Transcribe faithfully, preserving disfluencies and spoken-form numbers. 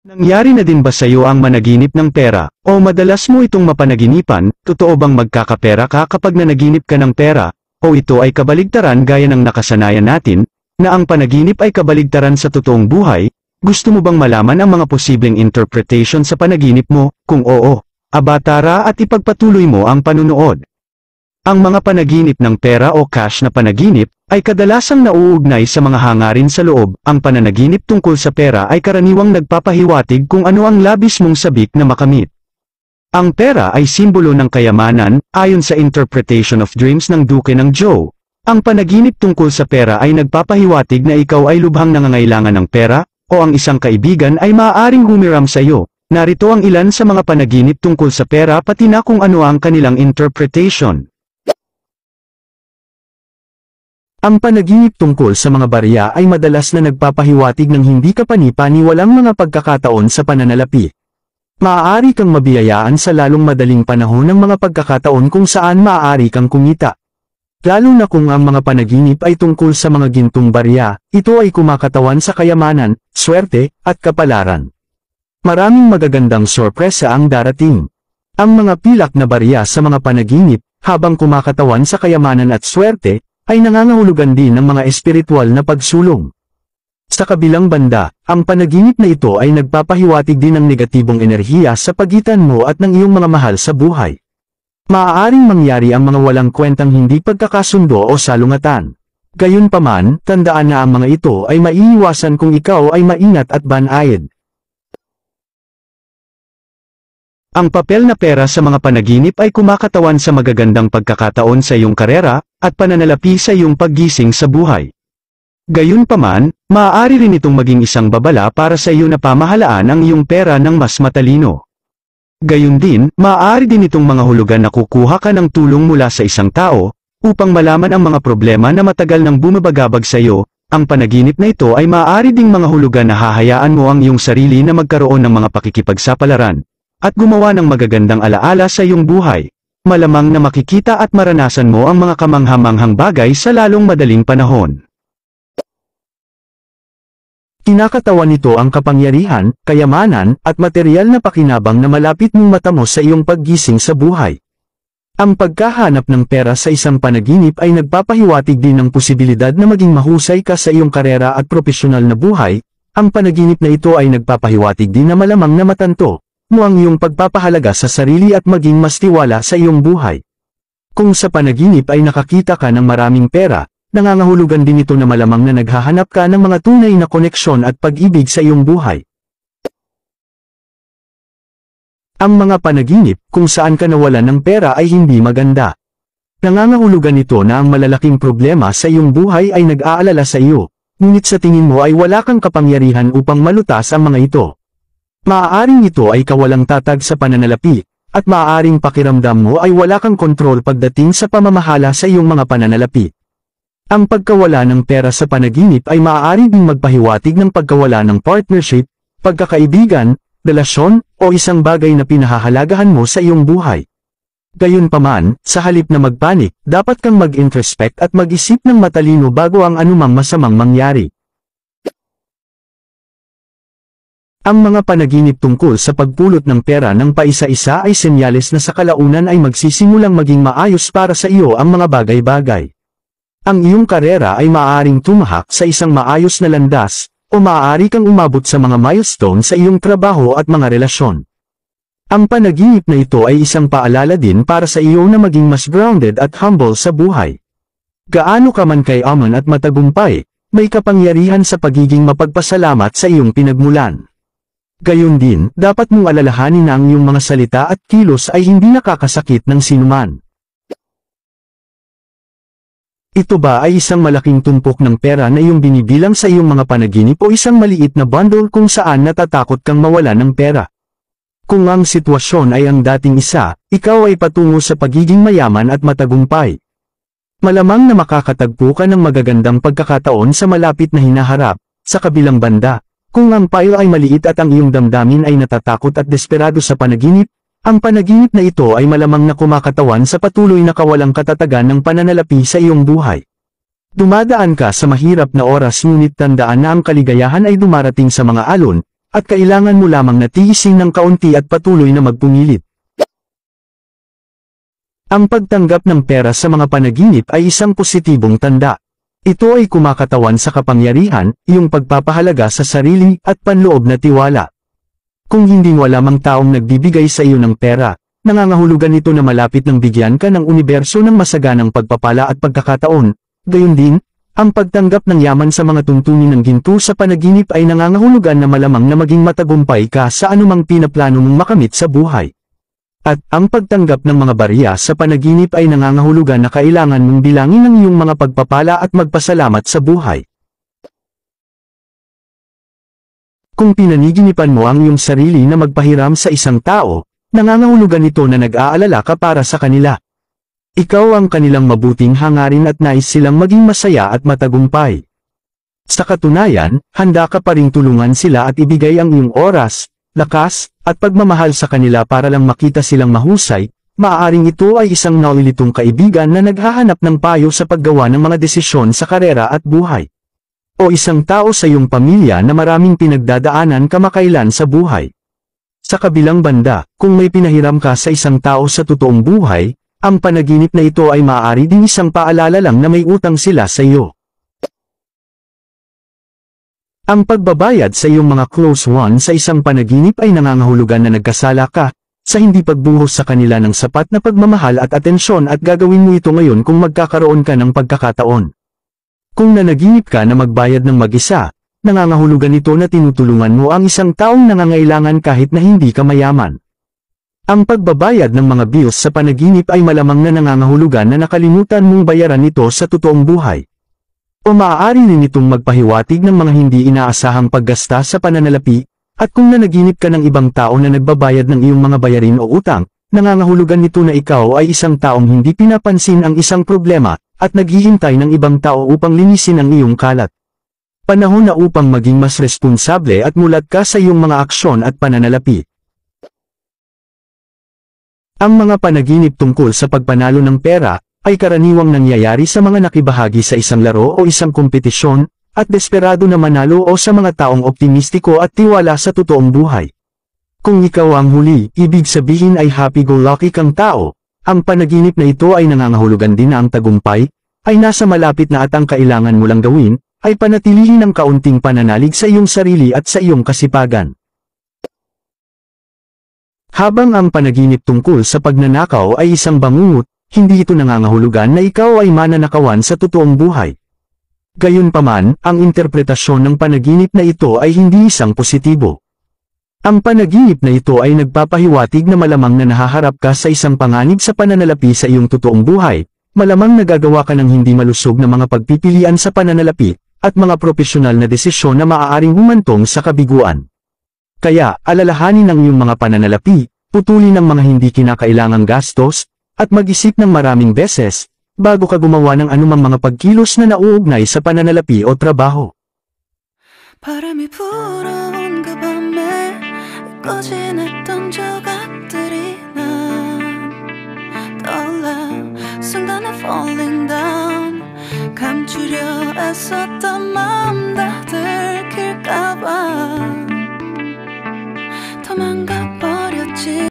Nangyari na din ba sa iyo ang managinip ng pera, o madalas mo itong mapanaginipan? Totoo bang magkakapera ka kapag nanaginip ka ng pera, o ito ay kabaligtaran gaya ng nakasanayan natin, na ang panaginip ay kabaligtaran sa totoong buhay? Gusto mo bang malaman ang mga posibleng interpretation sa panaginip mo? Kung oo, aba tara at ipagpatuloy mo ang panunood. Ang mga panaginip ng pera o cash na panaginip, ay kadalasang nauugnay sa mga hangarin sa loob. Ang pananaginip tungkol sa pera ay karaniwang nagpapahiwatig kung ano ang labis mong sabik na makamit. Ang pera ay simbolo ng kayamanan, ayon sa Interpretation of Dreams ng Duke ng Joe. Ang panaginip tungkol sa pera ay nagpapahiwatig na ikaw ay lubhang nangangailangan ng pera, o ang isang kaibigan ay maaaring humiram sa iyo. Narito ang ilan sa mga panaginip tungkol sa pera pati na kung ano ang kanilang interpretation. Ang panaginip tungkol sa mga barya ay madalas na nagpapahiwatig ng hindi kapani-paniwalang mga pagkakataon sa pananalapi. Maaari kang mabiyayaan sa lalong madaling panahon ng mga pagkakataon kung saan maaari kang kumita. Lalo na kung ang mga panaginip ay tungkol sa mga gintong barya, ito ay kumakatawan sa kayamanan, swerte, at kapalaran. Maraming magagandang sorpresa ang darating. Ang mga pilak na barya sa mga panaginip, habang kumakatawan sa kayamanan at swerte, ay nangangahulugan din ng mga espiritual na pagsulong. Sa kabilang banda, ang panaginip na ito ay nagpapahiwatig din ng negatibong enerhiya sa pagitan mo at ng iyong mga mahal sa buhay. Maaaring mangyari ang mga walang kwentang hindi pagkakasundo o salungatan. Gayunpaman, tandaan na ang mga ito ay maiiwasan kung ikaw ay maingat at banayad. Ang papel na pera sa mga panaginip ay kumakatawan sa magagandang pagkakataon sa iyong karera, at pananalapi sa iyong paggising sa buhay. Gayunpaman, maaari rin itong maging isang babala para sa iyo na pamahalaan ang iyong pera ng mas matalino. Gayun din, maaari din itong mga hulugan na kukuha ka ng tulong mula sa isang tao, upang malaman ang mga problema na matagal nang bumabagabag sa iyo. Ang panaginip na ito ay maaari ding mga hulugan na hahayaan mo ang iyong sarili na magkaroon ng mga pakikipagsapalaran, at gumawa ng magagandang alaala sa iyong buhay. Malamang na makikita at maranasan mo ang mga kamangha-manghang bagay sa lalong madaling panahon. Kinakatawan nito ang kapangyarihan, kayamanan, at materyal na pakinabang na malapit mong matamo sa iyong paggising sa buhay. Ang pagkahanap ng pera sa isang panaginip ay nagpapahiwatig din ng posibilidad na maging mahusay ka sa iyong karera at propesyonal na buhay. Ang panaginip na ito ay nagpapahiwatig din na malamang na matanto mo ang iyong pagpapahalaga sa sarili at maging mas tiwala sa iyong buhay. Kung sa panaginip ay nakakita ka ng maraming pera, nangangahulugan din ito na malamang na naghahanap ka ng mga tunay na koneksyon at pag-ibig sa iyong buhay. Ang mga panaginip kung saan ka nawalan ng pera ay hindi maganda. Nangangahulugan ito na ang malalaking problema sa iyong buhay ay nag-aalala sa iyo, ngunit sa tingin mo ay wala kang kapangyarihan upang malutas ang mga ito. Maaaring ito ay kawalang tatag sa pananalapi, at maaaring pakiramdam mo ay wala kang kontrol pagdating sa pamamahala sa iyong mga pananalapi. Ang pagkawala ng pera sa panaginip ay maaari ding magpahiwatig ng pagkawala ng partnership, pagkakaibigan, relasyon, o isang bagay na pinahahalagahan mo sa iyong buhay. Gayunpaman, sa halip na magpanik, dapat kang mag-introspect at mag-isip ng matalino bago ang anumang masamang mangyari. Ang mga panaginip tungkol sa pagpulot ng pera ng paisa-isa ay senyales na sa kalaunan ay magsisimulang maging maayos para sa iyo ang mga bagay-bagay. Ang iyong karera ay maaaring tumahak sa isang maayos na landas, o maaari kang umabot sa mga milestone sa iyong trabaho at mga relasyon. Ang panaginip na ito ay isang paalala din para sa iyo na maging mas grounded at humble sa buhay. Gaano ka man kayaman at matagumpay, may kapangyarihan sa pagiging mapagpasalamat sa iyong pinagmulan. Gayun din, dapat mong alalahanin na ang iyong mga salita at kilos ay hindi nakakasakit ng sinuman. Ito ba ay isang malaking tumpok ng pera na iyong binibilang sa iyong mga panaginip o isang maliit na bundle kung saan natatakot kang mawala ng pera? Kung ang sitwasyon ay ang dating isa, ikaw ay patungo sa pagiging mayaman at matagumpay. Malamang na makakatagpo ka ng magagandang pagkakataon sa malapit na hinaharap. Sa kabilang banda, kung ang pile ay maliit at ang iyong damdamin ay natatakot at desperado sa panaginip, ang panaginip na ito ay malamang na kumakatawan sa patuloy na kawalang katatagan ng pananalapi sa iyong buhay. Dumadaan ka sa mahirap na oras ngunit tandaan na ang kaligayahan ay dumarating sa mga alon, at kailangan mo lamang na tiisin ng kaunti at patuloy na magpumilit. Ang pagtanggap ng pera sa mga panaginip ay isang positibong tanda. Ito ay kumakatawan sa kapangyarihan, iyong pagpapahalaga sa sarili, at panloob na tiwala. Kung hindi wala mang taong nagbibigay sa iyo ng pera, nangangahulugan ito na malapit ng bigyan ka ng universo ng masaganang pagpapala at pagkakataon. Gayon din, ang pagtanggap ng yaman sa mga tuntunin ng ginto sa panaginip ay nangangahulugan na malamang na maging matagumpay ka sa anumang pinaplano mong makamit sa buhay. At ang pagtanggap ng mga barya sa panaginip ay nangangahulugan na kailangan mong bilangin ang iyong mga pagpapala at magpasalamat sa buhay. Kung pinaniginipan mo ang iyong sarili na magpahiram sa isang tao, nangangahulugan ito na nag-aalala ka para sa kanila. Ikaw ang kanilang mabuting hangarin at nais silang maging masaya at matagumpay. Sa katunayan, handa ka pa ring tulungan sila at ibigay ang iyong oras, lakas, at pagmamahal sa kanila para lang makita silang mahusay. Maaaring ito ay isang nalilitong kaibigan na naghahanap ng payo sa paggawa ng mga desisyon sa karera at buhay. O isang tao sa iyong pamilya na maraming pinagdadaanan kamakailan sa buhay. Sa kabilang banda, kung may pinahiram ka sa isang tao sa totoong buhay, ang panaginip na ito ay maaari din isang paalala lang na may utang sila sa iyo. Ang pagbabayad sa iyong mga close one sa isang panaginip ay nangangahulugan na nagkasala ka, sa hindi pagbuhos sa kanila ng sapat na pagmamahal at atensyon at gagawin mo ito ngayon kung magkakaroon ka ng pagkakataon. Kung nanaginip ka na magbayad ng mag-isa, nangangahulugan ito na tinutulungan mo ang isang taong nangangailangan kahit na hindi ka mayaman. Ang pagbabayad ng mga bills sa panaginip ay malamang na nangangahulugan na nakalimutan mong bayaran ito sa totoong buhay. O maaari rin itong magpahiwatig ng mga hindi inaasahang paggasta sa pananalapi, at kung nanaginip ka ng ibang tao na nagbabayad ng iyong mga bayarin o utang, nangangahulugan nito na ikaw ay isang taong hindi pinapansin ang isang problema, at naghihintay ng ibang tao upang linisin ang iyong kalat. Panahon na upang maging mas responsable at mulat ka sa iyong mga aksyon at pananalapi. Ang mga panaginip tungkol sa pagpanalo ng pera, ay karaniwang nangyayari sa mga nakibahagi sa isang laro o isang kompetisyon, at desperado na manalo o sa mga taong optimistiko at tiwala sa totoong buhay. Kung ikaw ang huli, ibig sabihin ay happy-go-lucky kang tao, ang panaginip na ito ay nangangahulugan din na ang tagumpay, ay nasa malapit na at ang kailangan mo lang gawin, ay panatilihin ang kaunting pananalig sa iyong sarili at sa iyong kasipagan. Habang ang panaginip tungkol sa pagnanakaw ay isang bangungot, hindi ito nangangahulugan na ikaw ay mananakawan sa totoong buhay. Gayunpaman, ang interpretasyon ng panaginip na ito ay hindi isang positibo. Ang panaginip na ito ay nagpapahiwatig na malamang na nahaharap ka sa isang panganib sa pananalapi sa iyong totoong buhay, malamang nagagawa ka ng hindi malusog na mga pagpipilian sa pananalapi, at mga profesional na desisyon na maaaring humantong sa kabiguan. Kaya, alalahanin ang iyong mga pananalapi, putulin ang mga hindi kinakailangang gastos, at mag-isip ng maraming beses, bago ka gumawa ng anumang mga pagkilos na nauugnay sa pananalapi o trabaho. 바람이 불어온 그 밤에 꺼진했던 조각들이 난 떠올라 순간에 falling down 감추려 애썼던 마음 다 들킬까봐 도망가 버렸지